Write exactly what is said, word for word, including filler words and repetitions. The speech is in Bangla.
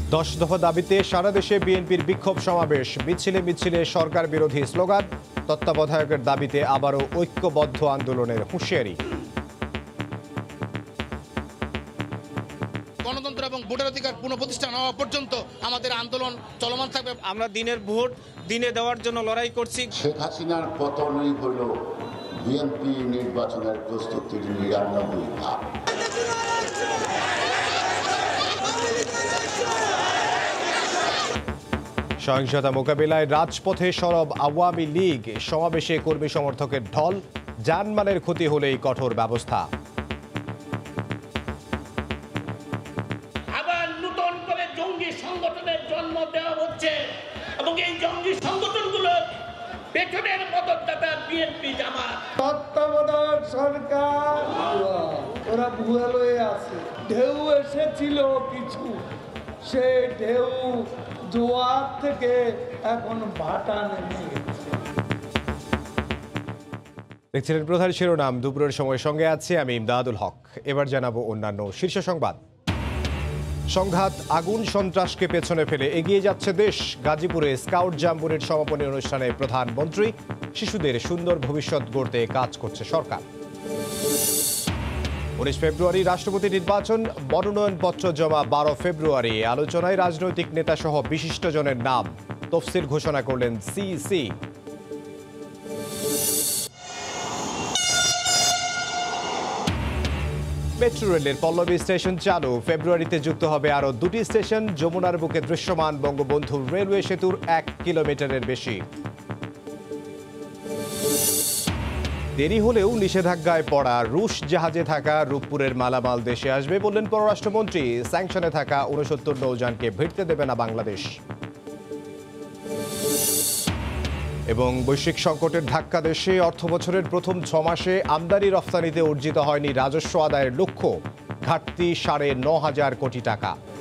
দশ দফা দাবিতে সারা দেশে বিএনপির বিক্ষোভ সমাবেশ, মিছিলে মিছিলে সরকার বিরোধী স্লোগান, তত্ত্বাবধায়কের দাবিতে আবারও ঐক্যবদ্ধ আন্দোলনের হুঁশিয়ারি। গণতন্ত্র এবং ভোটের অধিকার পুনঃপ্রতিষ্ঠা হওয়া পর্যন্ত আমাদের আন্দোলন চলমান থাকবে। আমরা দিনের ভোট দিনে দেওয়ার জন্য লড়াই করছি। শেখ হাসিনার পতনই হল বিএনপি নির্বাচনের প্রস্তুতির নিরানব্বই ভাগ। সহিংসতা মোকাবিলায় রাজপথে সরব আওয়ামী লীগ, সমাবেশে কর্মী সমর্থকের ঢল, জানমালের ক্ষতি হলেই কঠোর ব্যবস্থা। আবার নতুন করে জঙ্গি সংগঠনের জন্ম দেওয়া হচ্ছে এবং এই জঙ্গি সংগঠনগুলোর পেছনের মদতদাতা বিএনপি জামাত। তত্ত্বাবধায়ক সরকার ওরা ভুয়া লয়ে আছে। ঢেউ এসেছিল কিছু, সেই ঢেউ জোয়ার থেকে এখন ভাটা নেমে গেছে। দেখছিলেন প্রধান শিরোনাম। দুপুরের সময় সঙ্গে আছে আমি ইমদাদুল হক। এবার জানাবো অন্যান্য শীর্ষ সংবাদ। সংঘাত, আগুন, সন্ত্রাসকে পেছনে ফেলে এগিয়ে যাচ্ছে দেশ। গাজীপুরে স্কাউট জাম্বুরির সমাপনী অনুষ্ঠানে প্রধানমন্ত্রী। শিশুদের সুন্দর ভবিষ্যৎ গড়তে কাজ করছে সরকার। উনিশ ফেব্রুয়ারি রাষ্ট্রপতি নির্বাচন, মনোনয়নপত্র জমা বারো ফেব্রুয়ারি। আলোচনায় রাজনৈতিক নেতা সহ বিশিষ্টজনের নাম, তফসিল ঘোষণা করলেন সিইসি। মেট্রো রেলের পল্লবী স্টেশন চালু, ফেব্রুয়ারিতে যুক্ত হবে আরও দুটি স্টেশন। যমুনার বুকে দৃশ্যমান বঙ্গবন্ধু রেলওয়ে সেতুর এক কিলোমিটারের বেশি। দেরি হলেও নিষেধাজ্ঞায় পড়া রুশ জাহাজে থাকা রূপপুরের মালামাল দেশে আসবে বললেন পররাষ্ট্রমন্ত্রী। স্যাংশনে থাকা উনসত্তর নৌযানকে ভিড়তে দেবে না বাংলাদেশ। এবং বৈশ্বিক সংকটের ধাক্কা দেশে অর্থবছরের প্রথম ছ মাসে আমদানি রফতানিতে অর্জিত হয়নি রাজস্ব আদায়ের লক্ষ্য, ঘাটতি সাড়ে ন হাজার কোটি টাকা।